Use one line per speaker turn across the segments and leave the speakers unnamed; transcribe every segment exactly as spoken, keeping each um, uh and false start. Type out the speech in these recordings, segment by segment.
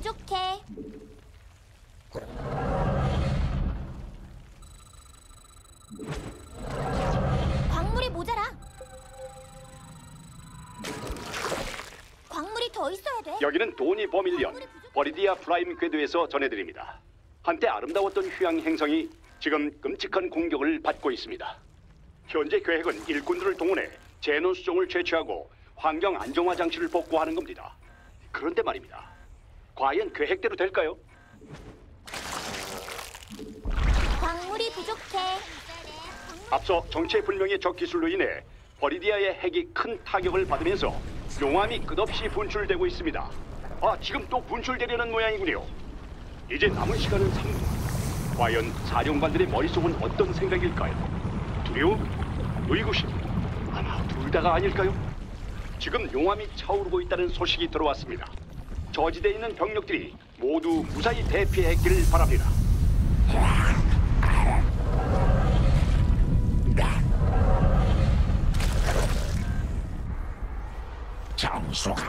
부족해. 광물이 모자라. 광물이 더 있어야 돼.
여기는 도니 버밀리언 버리디아 프라임 궤도에서 전해드립니다. 한때 아름다웠던 휴양 행성이 지금 끔찍한 공격을 받고 있습니다. 현재 계획은 일꾼들을 동원해 제논 수종을 채취하고 환경 안정화 장치를 복구하는 겁니다. 그런데 말입니다. 과연 계획대로 될까요?
광물이 부족해.
앞서 정체불명의 적 기술로 인해 버리디아의 핵이 큰 타격을 받으면서 용암이 끝없이 분출되고 있습니다. 아, 지금 또 분출되려는 모양이군요. 이제 남은 시간은 삼 분. 과연 사령관들의 머릿속은 어떤 생각일까요? 두려움? 의구심? 아마 둘 다가 아닐까요? 지금 용암이 차오르고 있다는 소식이 들어왔습니다. 저지대에 있는 병력들이 모두 무사히 대피했기를 바랍니다.
정수가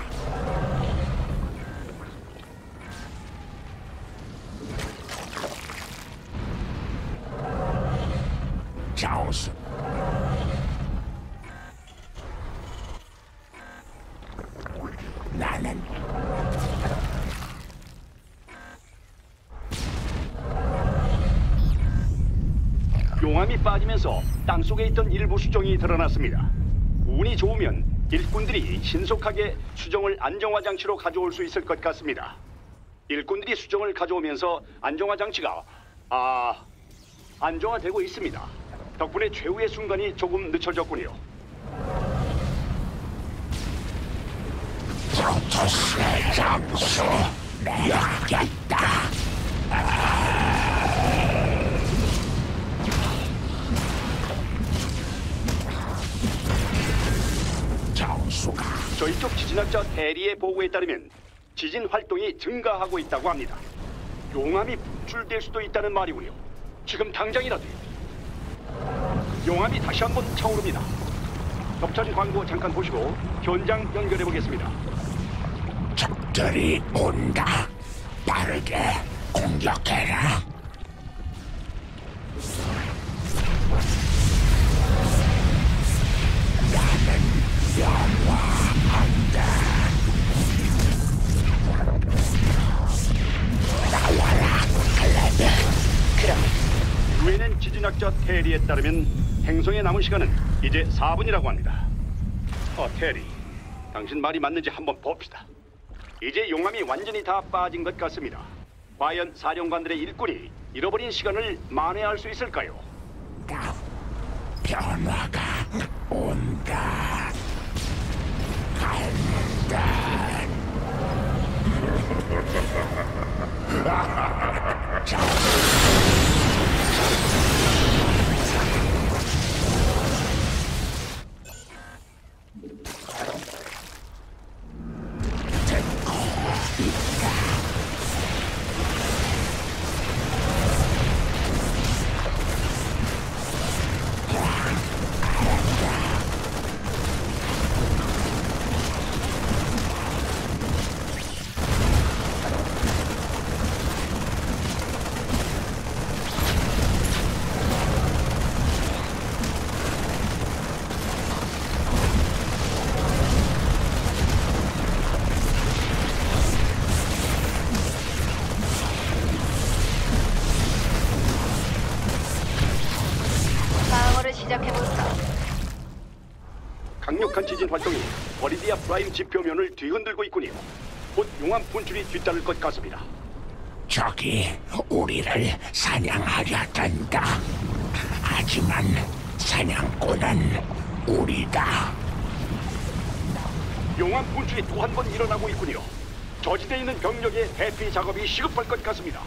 정수 나는
용암이 빠지면서 땅속에 있던 일부 수정이 드러났습니다. 운이 좋으면 일꾼들이 신속하게 수정을 안정화 장치로 가져올 수 있을 것 같습니다. 일꾼들이 수정을 가져오면서 안정화 장치가 아 안정화되고 있습니다. 덕분에 최후의 순간이 조금 늦춰졌군요.
프로토스의 장수 내야겠다. 정수가
저희 쪽 지진학자 테리의 보고에 따르면 지진 활동이 증가하고 있다고 합니다. 용암이 분출될 수도 있다는 말이군요. 지금 당장이라도 용암이 다시 한번 차오릅니다. 협찬 광고 잠깐 보시고 현장 연결해 보겠습니다.
적들이 온다. 빠르게 공격해라. 나는 영화한다. 나와라, 클레드.
그럼 유엔엔 지진학자 테리에 따르면 행성에 남은 시간은 이제 사 분이라고 합니다. 어, 테리, 당신 말이 맞는지 한번 봅시다. 이제 용암이 완전히 다 빠진 것 같습니다. 과연 사령관들의 일꾼이 잃어버린 시간을 만회할 수 있을까요?
변화가 온다. 간다.
강력한 지진 활동이 버리디아 프라임 지표면을 뒤흔들고 있군요. 곧 용암 분출이 뒤따를 것 같습니다.
적이 우리를 사냥하려 든다. 하지만 사냥꾼은 우리다.
용암 분출이 또 한 번 일어나고 있군요. 저지대에 있는 병력의 대피 작업이 시급할 것 같습니다.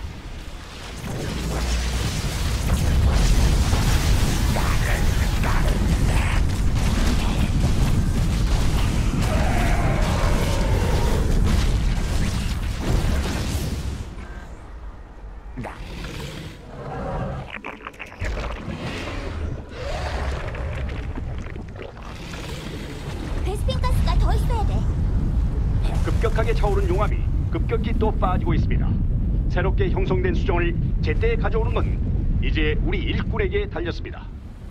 베스핀 가스가 더 있어야 돼.
급격하게 차오른 용암이 급격히 또 빠지고 있습니다. 새롭게 형성된 수정을 제때 가져오는 건 이제 우리 일꾼에게 달렸습니다.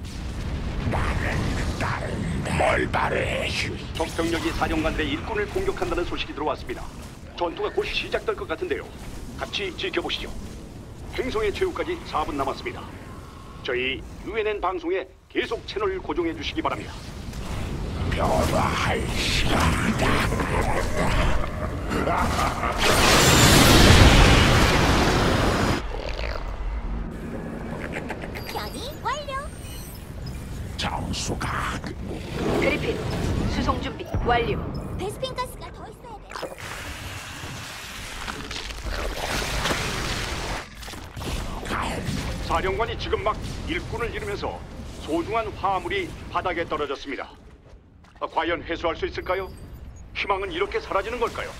나는 다른데 뭘 바래?
적 병력이 사령관들의 일꾼을 공격한다는 소식이 들어왔습니다. 전투가 곧 시작될 것 같은데요. 같이 지켜보시죠. 행성의 최후까지 사 분 남았습니다. 저희 유엔엔 방송에 계속 채널 고정해 주시기 바랍니다.
변화할 시간이다.
변이 완료.
정수가
그리핀, 수송 준비 완료.
베스핀 가스가 더 있어야 돼.
사령관이 지금 막 일꾼을 잃으면서 소중한 화물이 바닥에 떨어졌습니다. 아, 과연 회수할 수 있을까요? 희망은 이렇게 사라지는 걸까요?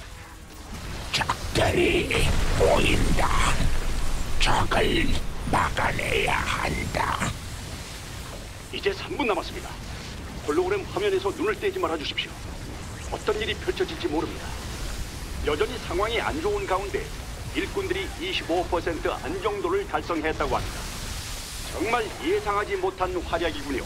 적들이 보인다. 적을 막아내야 한다.
이제 삼 분 남았습니다. 홀로그램 화면에서 눈을 떼지 말아 주십시오. 어떤 일이 펼쳐질지 모릅니다. 여전히 상황이 안 좋은 가운데 일꾼들이 이십오 퍼센트 안정도를 달성했다고 합니다. 정말 예상하지 못한 활약이군요.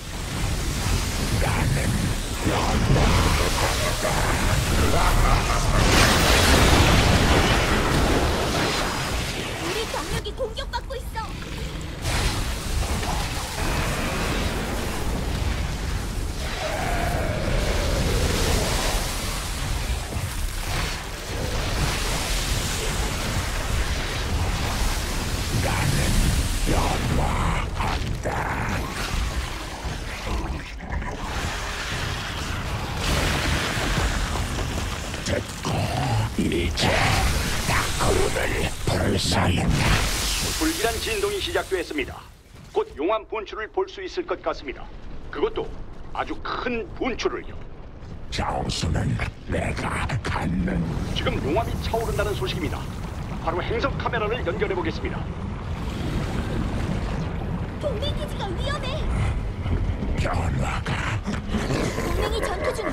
우리 병력이 공격받고 있어.
변화한다. 듣고 이제 다크루를 불사한다.
불길한 진동이 시작됐습니다. 곧 용암 분출을 볼 수 있을 것 같습니다. 그것도 아주 큰 분출을요.
정수는 내가 갖는
지금 용암이 차오른다는 소식입니다. 바로 행성 카메라를 연결해 보겠습니다.
동맹 기지가 위험해.
변화가
동맹이 전투 중.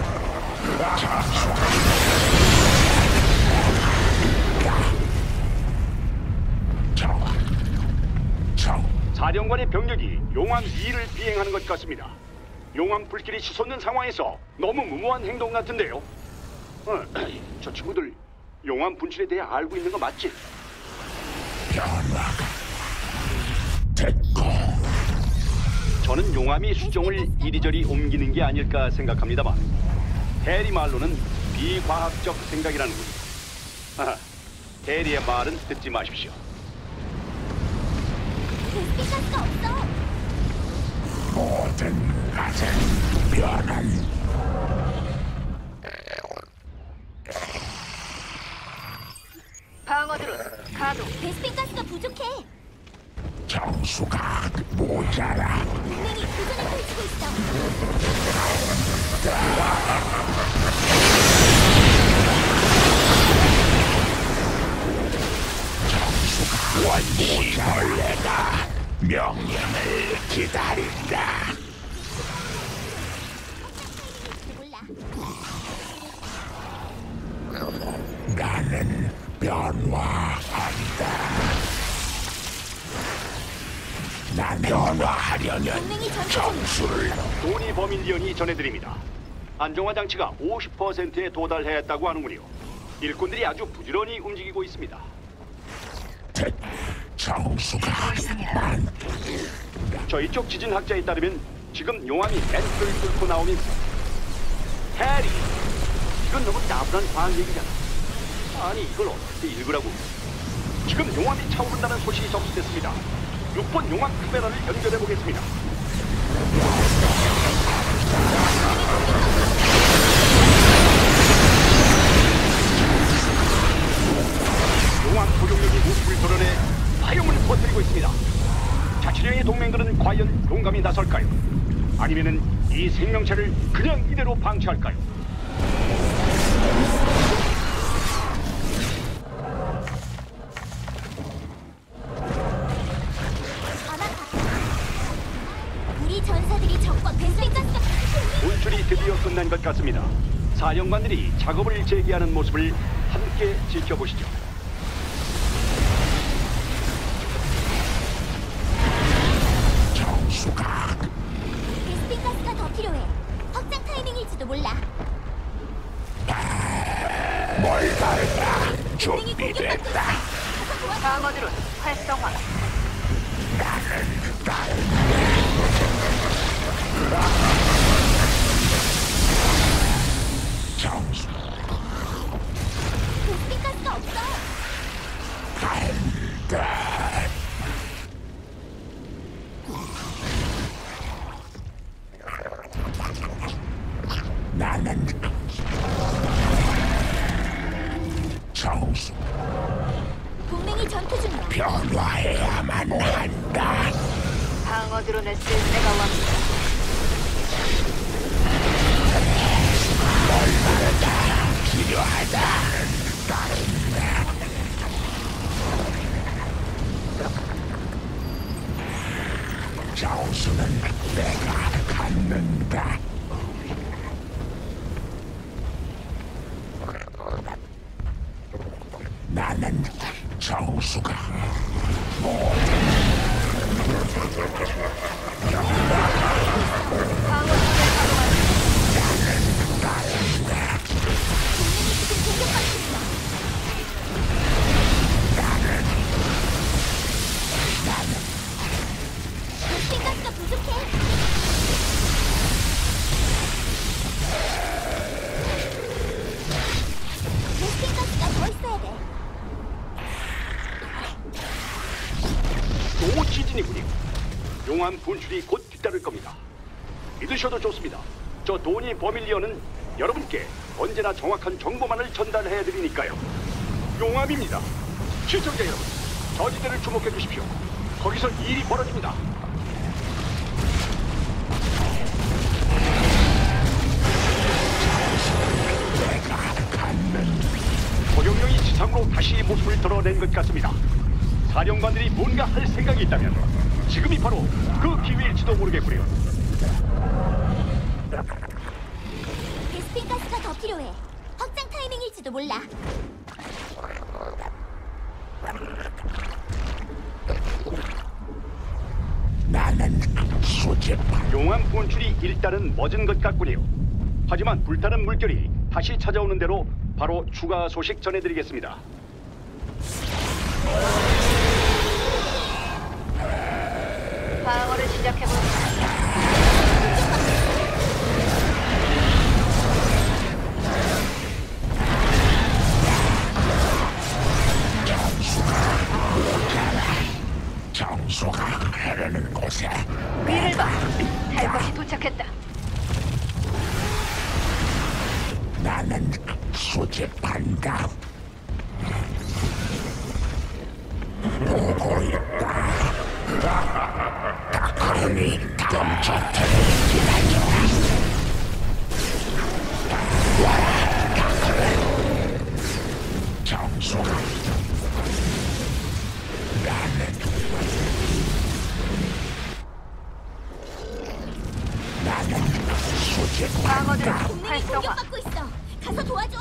정, 정,
사령관의 병력이 용암 이를 비행하는 것 같습니다. 용암 불길이 치솟는 상황에서 너무 무모한 행동 같은데요. 어, 저 친구들 용암 분출에 대해 알고 있는 거 맞지?
변화가 듣고
저는 용암이 수정을 이리저리 옮기는 게 아닐까 생각합니다만 해리 말로는 비과학적 생각이라는군요. 아, 해리의 말은 듣지 마십시오.
베스핀 가스가 없어.
모든 것은 변한
방어드론 가동.
베스핀 가스가 부족해.
정수가 모자라.
동맹이 교전을 펼치고 있어.
원시 벌레가 명령을 기다린다.
몰라.
나는 변화한다. 난 변화하려면
동맹이 전투 중.
정수를
도니 버밀리언이 전해드립니다. 안정화 장치가 오십 퍼센트에 도달했다고 하는군요. 일꾼들이 아주 부지런히 움직이고 있습니다.
듣. 정수가 많.
저희 쪽 지진학자에 따르면 지금 용암이 벤트를 뚫고 나오면서 해리, 이건 너무 나분한 과학 얘기잖아. 아니 이걸 어떻게 읽으라고. 지금 용암이 차오른다는 소식이 접수됐습니다. 육 번 용암 카메라를 연결해 보겠습니다. 용암 고용력이 모습을 드러내 화염을 퍼뜨리고 있습니다. 자치령의 동맹들은 과연 용감히 나설까요? 아니면은 이 생명체를 그냥 이대로 방치할까요?
아마 우리 전사들이 적과 베스핀 가스가
분출이 드디어 끝난 것 같습니다. 사령관들이 작업을 재개하는 모습을 함께 지켜보시죠.
정수가
베스핀 가스가 더 필요해. 확장 타이밍일지도 몰라.
뭘 바르다
동맹이 공격받고 있어.
준비됐다.
가서 도와줘.
방어드론 활성화.
정수
베스핀 가스가 없어.
간다. 나는 정수
동맹이 전투 중이야.
변화해야만 한다.
방어드론을 쓸 때가 왔다.
필요하다. 따른다. 정수는 내가 갖는다. 나는 정수가
방어드론을 가동한다.
동맹이 지금 공격받고 있어. 베스핀 가스가 부족해. 베스핀 가스가 더 있어야 돼.
또 지진이군요. 용암 분출이 곧 뒤따를 겁니다. 믿으셔도 좋습니다. 저 도니 버밀리언은 여러분께 언제나 정확한 정보만을 전달해 드리니까요. 용암입니다. 시청자 여러분, 저지대를 주목해 주십시오. 거기서 일이 벌어집니다. 적용령이 지상으로 다시 모습을 드러낸 것 같습니다. 사령관들이 뭔가 할 생각이 있다면 지금이 바로 그 기회일지도 모르겠고요.
베스핀 가스가 더 필요해. 확장 타이밍일지도 몰라.
나는 수집한
용암 분출이 일단은 멎은 것 같군요. 하지만 불타는 물결이 다시 찾아오는 대로 바로 추가 소식 전해드리겠습니다.
방어를 시작해볼까?
정수가 흐르는 곳에
위를 봐. 할 것이 도착했다.
나는 수집한다. 보고 있다. 다크니 덤쳐트를 기다려. 와라, 다크를. 정수가 나는 나는 수집한다.
방어드론
동맹이
활성화.
공격받고 있어. 가서 도와줘.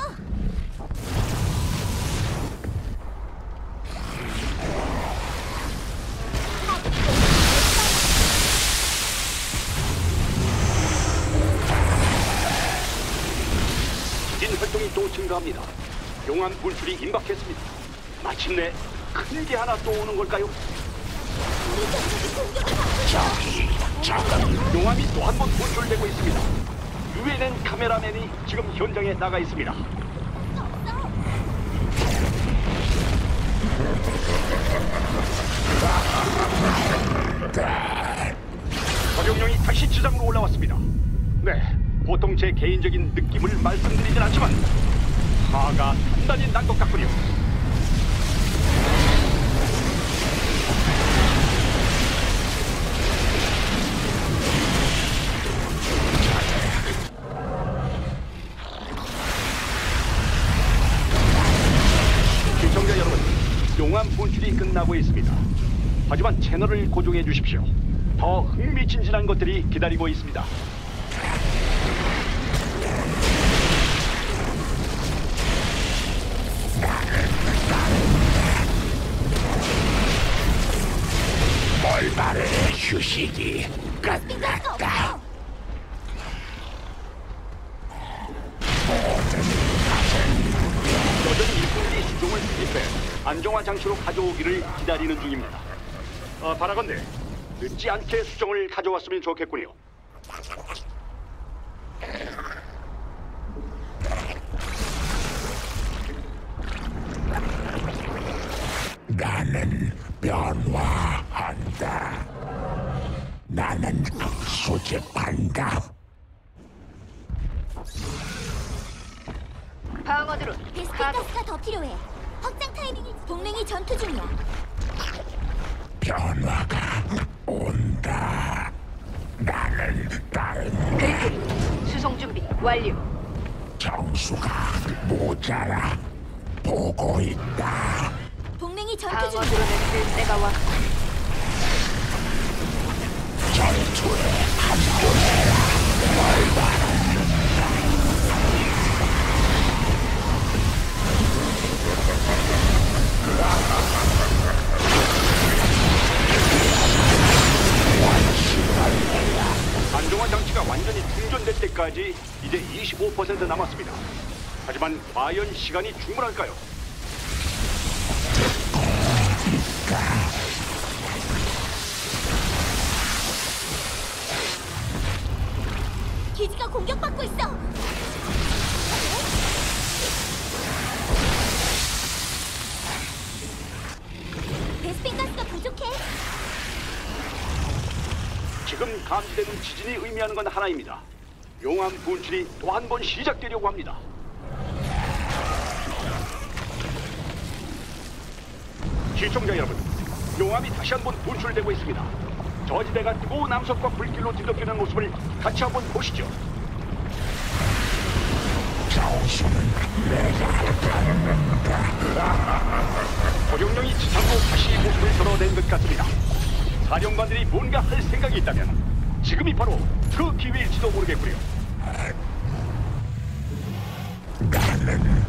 지진 활동이 또 증가합니다. 용암 분출이 임박했습니다. 마침내 큰 게 하나 또 오는 걸까요?
우리 전력이 공격을 받고 있어.
저기 적은
용암이 또 한 번 분출되고 있습니다. 유엔엔 카메라맨이 지금 현장에 나가 있습니다.
없어.
적용령이 다시 지상으로 올라왔습니다. 네, 보통 제 개인적인 느낌을 말씀드리진 않지만 화가 단단히 난 것 같군요. 시청자 여러분, 용암 분출이 끝나고 있습니다. 하지만 채널을 고정해 주십시오. 더 흥미진진한 것들이 기다리고 있습니다.
올바른 휴식이
베스핀 가스가
끝났다.
없어.
여전히 일꾼들이 수종을 수집해 안정화 장치로 가져오기를 기다리는 중입니다. 아, 바라건대 늦지 않게 수정을 가져왔으면 좋겠군요.
나는 변화한다. 나는 수집한다.
방어 드론
베스핀
가동.
가스가 더 필요해. 확장 타이밍이 동맹이 전투 중이야.
변화가 온다. 나는 다른
그리핀 수송 준비 완료.
정수가 모자라. 보고 있다.
동맹이 전투
방어
중이야.
드론을 쓸 때가 왔다.
전투에 합류해라.
안정화 장치가 완전히 충전될 때까지 이제 이십오 퍼센트 남았습니다. 하지만 과연 시간이 충분할까요?
기지가 공격받고 있어. 베스핀 가스가 부족해.
지금 감지되는 지진이 의미하는 건 하나입니다. 용암 분출이 또 한 번 시작되려고 합니다. 시청자 여러분, 용암이 다시 한 번 분출되고 있습니다. 저지대가 뜨거운 남석과 불길로 뒤덮이는 모습을 같이 한번 보시죠.
정수는
고령령이 지상으로 다시 모습을 드러낸 것 같습니다. 사령관들이 뭔가 할 생각이 있다면 지금이 바로 그 기회일지도 모르겠고요.
나는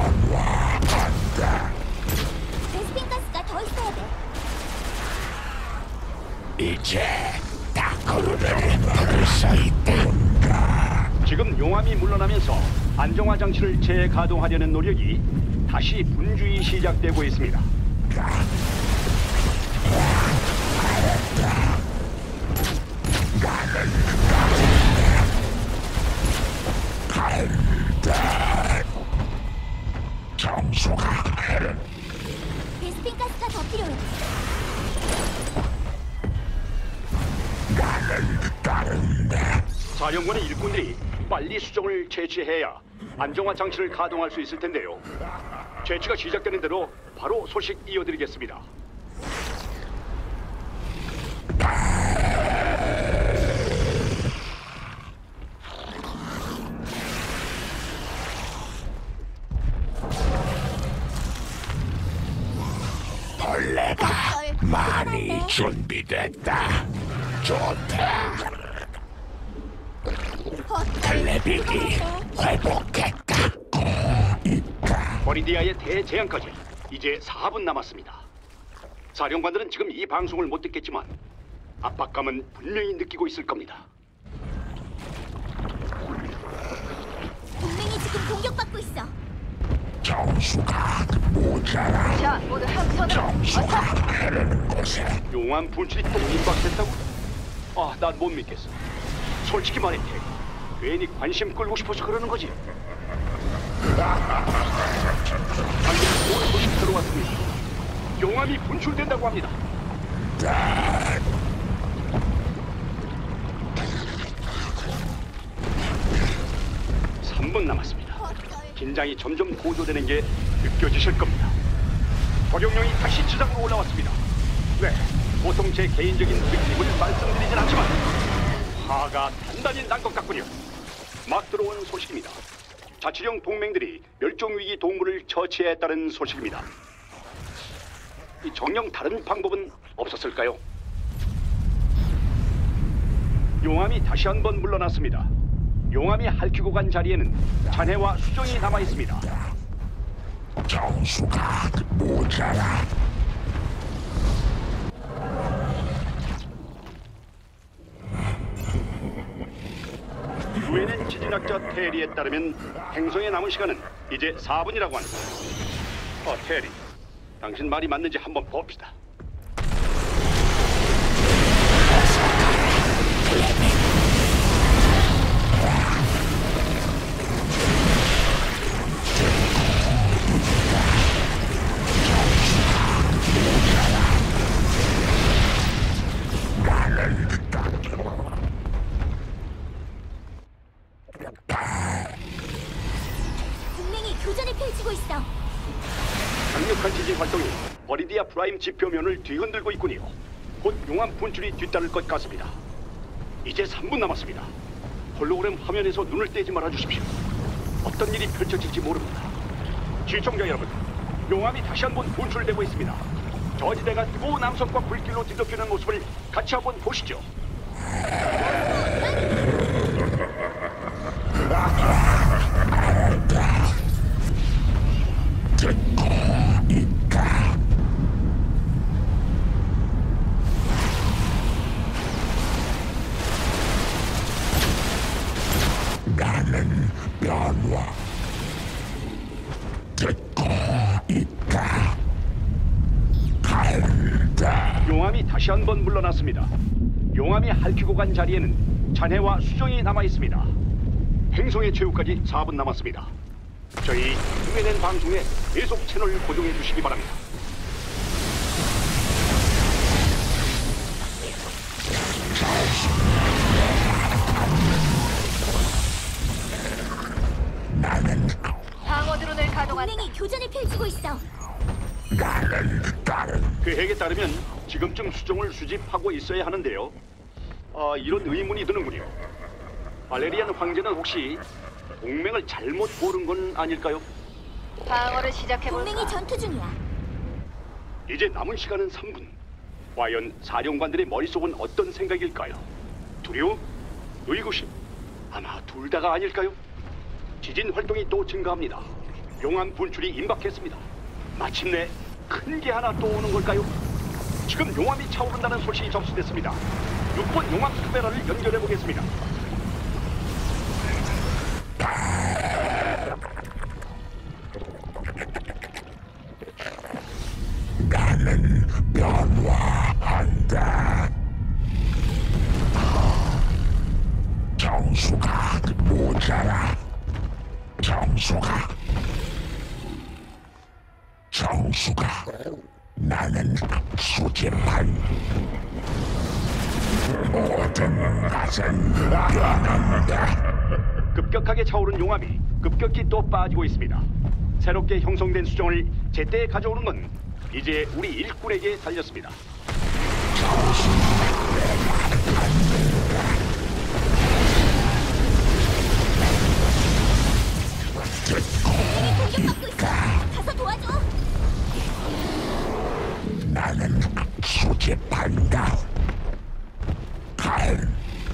변화한다.
베스핀 가스가 더 있어야 돼.
이제 다크루를 부를 수 있다.
지금 용암이 물러나면서 안정화 장치를 재가동하려는 노력이 다시 분주히 시작되고 있습니다.
간다. 정수가 흐른
베스핀 가스가 더 필요해.
나는 따른다.
사령관의 일꾼들이 빨리 수정을 채취해야 안정화 장치를 가동할 수 있을 텐데요. 채취가 시작되는 대로 바로 소식 이어드리겠습니다.
벌레가 많이 준비됐다. 좋다. 클레빅이 회복했다. 있다.
버리디아의 대재앙까지 이제 사 분 남았습니다. 사령관들은 지금 이 방송을 못 듣겠지만 압박감은 분명히 느끼고 있을 겁니다.
동맹이 지금 공격받고 있어.
정수가 모자라.
자, 모두 함선으로
정수가
어서.
흐르는 곳에
용암 분출이 또 임박했다고? 아, 난 못 믿겠어. 솔직히 말해, 테리. 괜히 관심 끌고 싶어서 그러는 거지. 방금 좋은 소식 들어왔습니다. 용암이 분출된다고 합니다. 삼 분 남았습니다. 긴장이 점점 고조되는 게 느껴지실 겁니다. 도령령이 다시 지상으로 올라왔습니다. 네, 보통 제 개인적인 느낌을 말씀드리진 않지만 화가 단단히 난 것 같군요. 막 들어온 소식입니다. 자치령 동맹들이 멸종위기 동물을 처치했다는 소식입니다. 이 정녕 다른 방법은 없었을까요? 용암이 다시 한번 물러났습니다. 용암이 핥히고 간 자리에는 잔해와 수정이 남아 있습니다.
정수가 모자라.
유엔엔 지진학자 테리에 따르면 행성에 남은 시간은 이제 사 분이라고 합니다. 어, 테리, 당신 말이 맞는지 한번 봅시다.
동맹이 교전을 펼치고 있어.
강력한 지진 활동이 버리디아 프라임 지표면을 뒤흔들고 있군요. 곧 용암 분출이 뒤따를 것 같습니다. 이제 삼 분 남았습니다. 홀로그램 화면에서 눈을 떼지 말아 주십시오. 어떤 일이 펼쳐질지 모릅니다. 시청자 여러분, 용암이 다시 한번 분출되고 있습니다. 저지대가 뜨거운 남성과 불길로 뒤덮이는 모습을 같이 한번 보시죠.
듣고 있다. 나는 변화. 듣고 있다. 간다.
용암이 다시 한번 물러났습니다. 용암이 핥히고 간 자리에는 잔해와 수정이 남아 있습니다. 행성의 최후까지 사 분 남았습니다. 저희 유엔엔 방송에 계속 채널 고정해 주시기 바랍니다.
나는
방어 드론을 가동한다.
동맹이 교전을 펼치고 있어.
나는 다른
계획에 따르면 지금쯤 수정을 수집하고 있어야 하는데요. 아, 이런 의문이 드는군요. 발레리안 황제는 혹시 동맹을 잘못 고른 건 아닐까요?
방어를 시작해볼까?
동맹이 전투 중이야.
이제 남은 시간은 삼 분. 과연 사령관들의 머릿속은 어떤 생각일까요? 두려움? 의구심? 아마 둘 다가 아닐까요? 지진 활동이 또 증가합니다. 용암 분출이 임박했습니다. 마침내 큰 게 하나 또 오는 걸까요? 지금 용암이 차오른다는 소식이 접수됐습니다. 육 번 용암 카메라를 연결해 보겠습니다.
나는 변화한다. 정수가 모자라. 정수가 정수가 나는 수집한 모든 것은 변한다.
급격하게 차오른 용암이 급격히 또 빠지고 있습니다. 새롭게 형성된 수정을 제때 가져오는 건 이제 우리 일꾼에게 달렸습니다.
공격받고 있어. 가서 도와줘.
나는 수집한다. 갈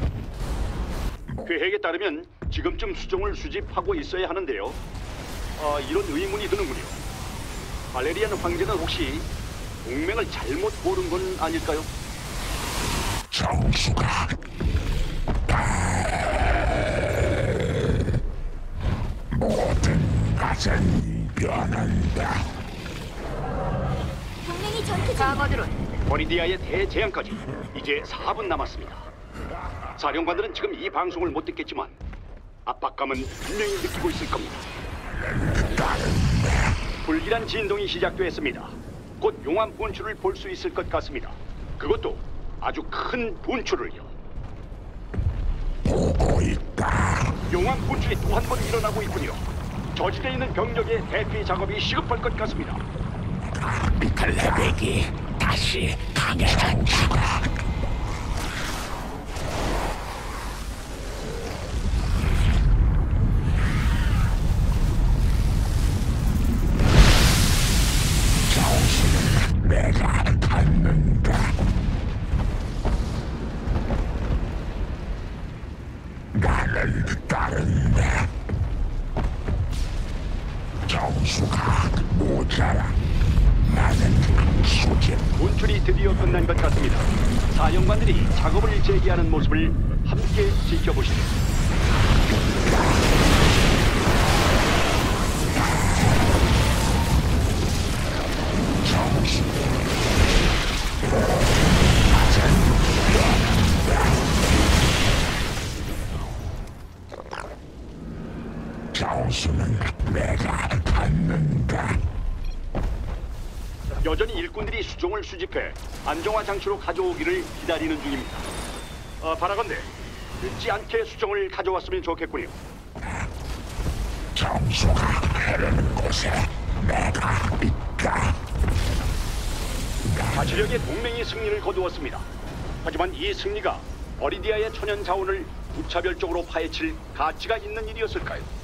계획에 따르면 지금쯤 수정을 수집하고 있어야 하는데요. 아, 이런 의문이 드는군요. 발레리안 황제는 혹시 동맹을 잘못 고른 건 아닐까요?
정수가 모든 것은 변한다.
동맹이 전투 중.
방어 드론
버리디아의 대재앙까지 이제 사 분 남았습니다. 사령관들은 지금 이 방송을 못 듣겠지만 압박감은 분명히 느끼고 있을 겁니다. 불길한 진동이 시작됐습니다. 곧 용암 분출을 볼 수 있을 것 같습니다. 그것도 아주 큰 분출을요.
보고 있다.
용암 분출이 또 한 번 일어나고 있군요. 저지대에 있는 병력의 대피 작업이 시급할 것 같습니다.
클레빅이 다시 강해졌다. 정신은 내가 갖는다. 나는 따른다. 정수가 모자라. 나는 수집.
분출이 드디어 끝난 것 같습니다. 사령관들이 작업을 재개하는 모습을 함께 지켜보시죠.
정수는 내가 갖는다.
여전히 일꾼들이 수종을 수집해 안정화 장치로 가져오기를 기다리는 중입니다. 아, 바라건대 늦지 않게 수종을 가져왔으면 좋겠군요.
정수가 흐르는 곳에 내가 있다.
자치력의 동맹이 승리를 거두었습니다. 하지만 이 승리가 버리디아의 천연 자원을 무차별적으로 파헤칠 가치가 있는 일이었을까요?